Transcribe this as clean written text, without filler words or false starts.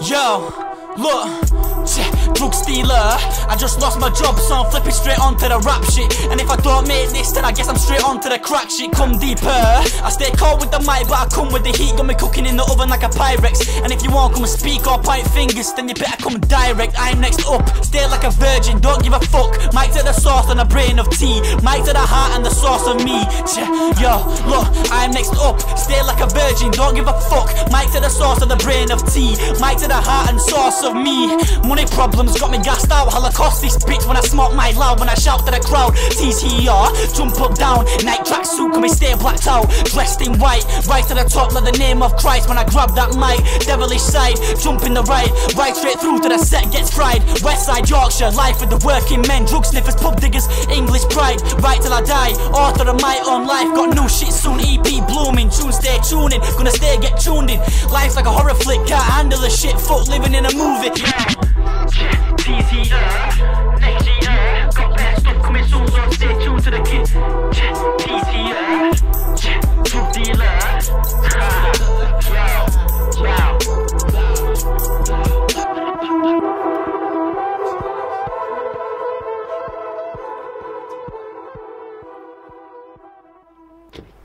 Yo, look, drug stealer. I just lost my job, so I'm flipping straight onto the rap shit. And if I don't make this, then I guess I'm straight onto the crack shit. Come deeper. I stay cold with the mic, but I come with the heat. Got me cooking in the oven like a Pyrex. And if you won't come and speak or point fingers, then you better come direct. I'm next up, stay like a virgin, don't give a fuck. Mic to the sauce and a brain of tea. Mic to the heart and the source of me. Yo, look, I'm next up, stay like a virgin, don't give a fuck. Mic to the source of the brain of tea. Mic to the heart and source of me. Money problems got me gassed out. Holocaust this bitch when I smoke my loud. When I shout to the crowd, TTR, jump up down. Night tracksuit, can we stay blacked out? Dressed in white, right to the top like the name of Christ. When I grab that mic, devilish side, jump in the right straight through to the set gets fried. West side Yorkshire, life with the working men, drug sniffers, pub diggers, English pride. Right till I die, author of my own life. Got new shit soon, EP blooming. Tune stay tuning, gonna stay get tuned in. Life's like a horror flick, can't handle the shit. Fuck living in a movie. TTR, next year, got bad stuff coming soon, so stay tuned to the kid. TTR, drug dealer. Wow.